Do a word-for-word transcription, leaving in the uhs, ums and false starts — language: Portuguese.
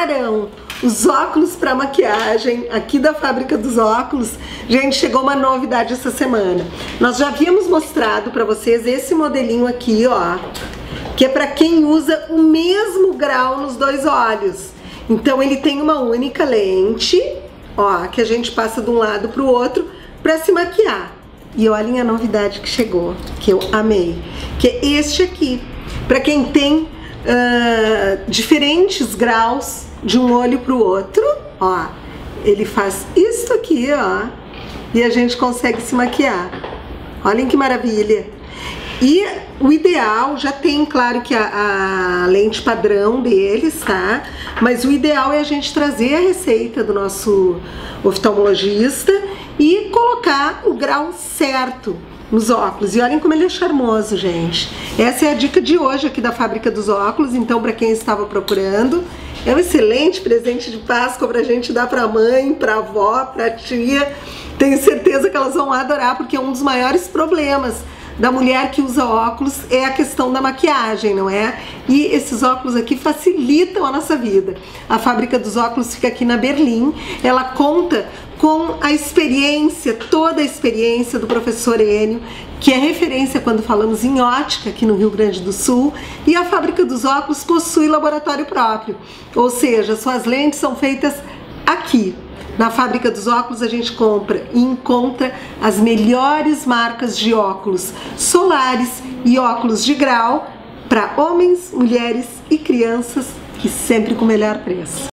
tubarão, os óculos para maquiagem aqui da Fábrica dos Óculos. Gente, chegou uma novidade essa semana. Nós já havíamos mostrado para vocês esse modelinho aqui, ó, que é para quem usa o mesmo grau nos dois olhos. Então ele tem uma única lente, ó, que a gente passa de um lado para o outro para se maquiar. E olhem a novidade que chegou, que eu amei, que é este aqui, para quem tem uh, diferentes graus de um olho para o outro, ó, ele faz isso aqui, ó, e a gente consegue se maquiar. Olhem que maravilha! E o ideal, já tem, claro, que a, a lente padrão deles, tá? Mas o ideal é a gente trazer a receita do nosso oftalmologista e colocar o grau certo nos óculos. E olhem como ele é charmoso, gente. Essa é a dica de hoje aqui da Fábrica dos Óculos. Então, para quem estava procurando, é um excelente presente de Páscoa pra gente dar pra mãe, pra avó, pra tia. Tenho certeza que elas vão adorar, porque é um dos maiores problemas da mulher que usa óculos é a questão da maquiagem, não é? E esses óculos aqui facilitam a nossa vida. A Fábrica dos Óculos fica aqui na Berlim. Ela conta com a experiência, toda a experiência do professor Enio, que é referência quando falamos em ótica aqui no Rio Grande do Sul, e a Fábrica dos Óculos possui laboratório próprio, ou seja, suas lentes são feitas aqui. Na Fábrica dos Óculos a gente compra e encontra as melhores marcas de óculos solares e óculos de grau para homens, mulheres e crianças, e sempre com o melhor preço.